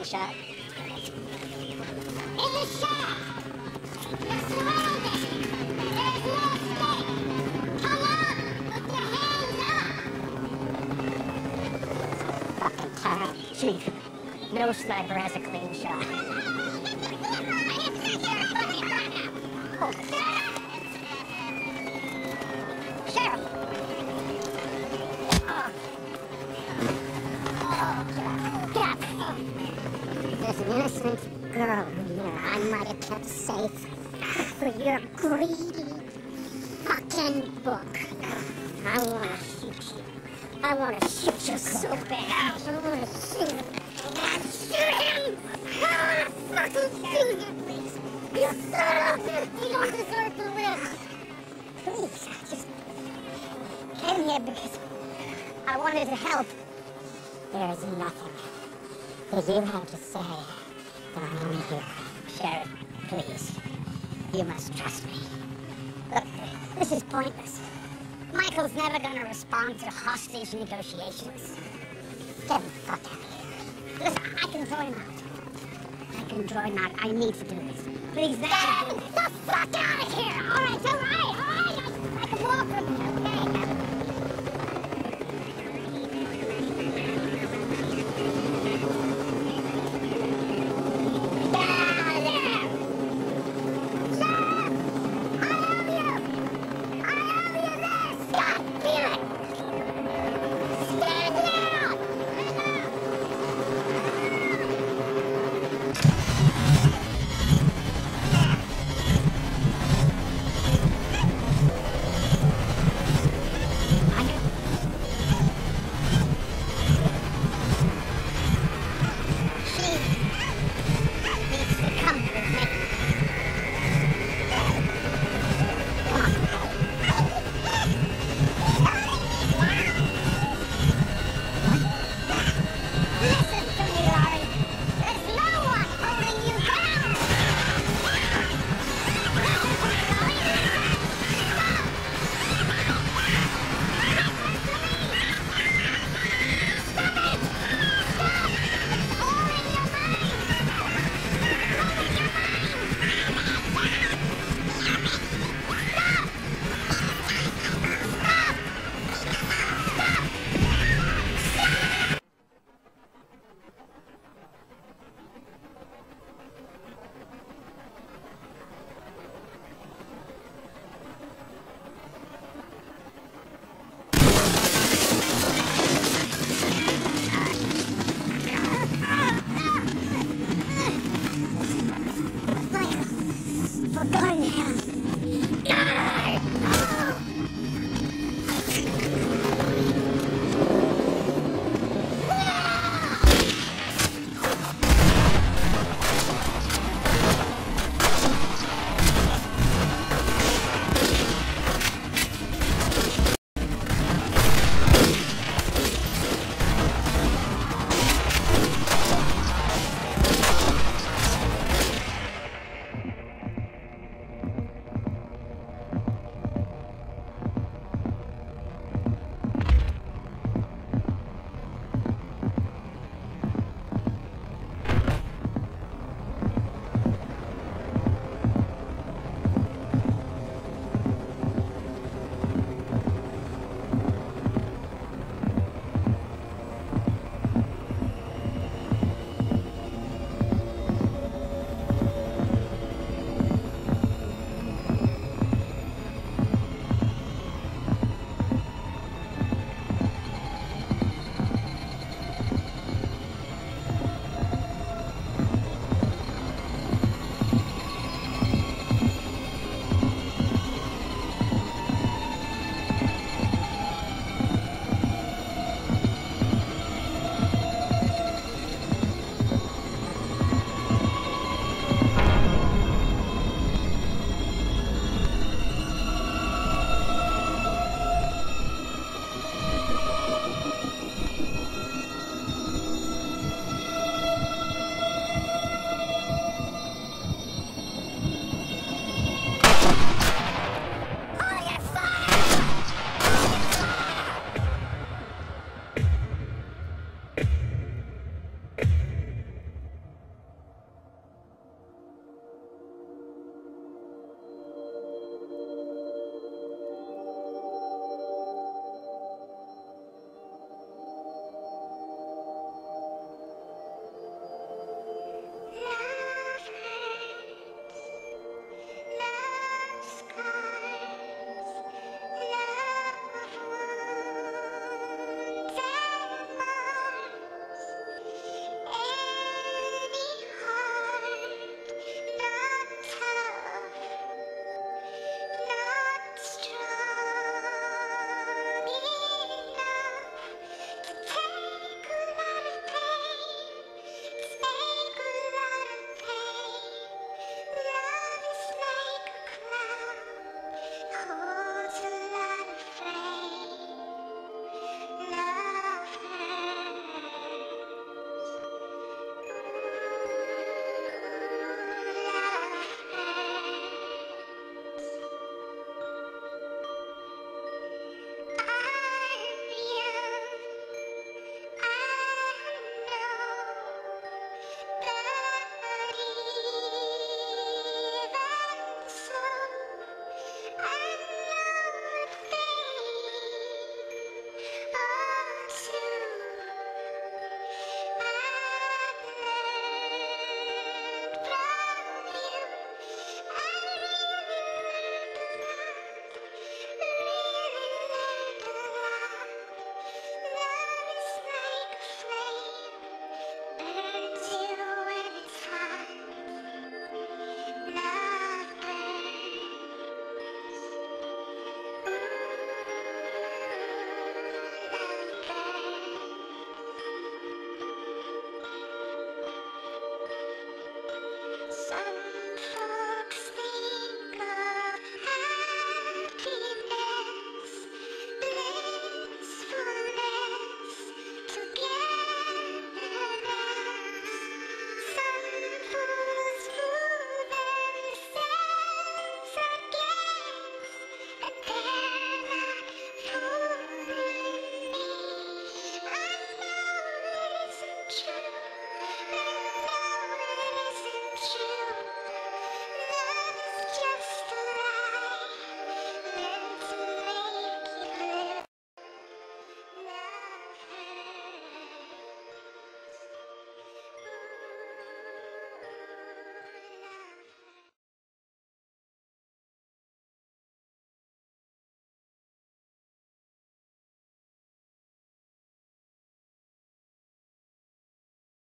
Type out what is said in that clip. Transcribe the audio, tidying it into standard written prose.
slingshot. In the shack! You're surrounded! There's no escape! Come on! Put your hands up! Fucking time. Chief, no sniper has a clean shot. Sheriff! Get up! There's an innocent girl in there I might have kept safe for your greedy fucking book. I wanna shoot you. I wanna shoot you so bad. I wanna shoot him. Shoot him! I wanna fucking shoot him! You son of a bitch! You don't deserve to live! Please, I just came here because I wanted to help. There is nothing that you have to say that I want to hear. Sheriff, please, you must trust me. Look, this is pointless. Michael's never gonna respond to hostage negotiations. Get the fuck out of here. Listen, I can throw him out. I need to do this. Please, Get the fuck out of here! Alright, alright! I can walk from here, okay? Get out of there! Sheriff! I have you! I have you there! Stop! Feel it! Stand down! Listen to me, Laurie. There's no one holding you down. Listen to me, Laurie. Stop. Listen to me. Stop it. Stop. It's all in your mind. All in your mind. Stop. Michael, we're going now.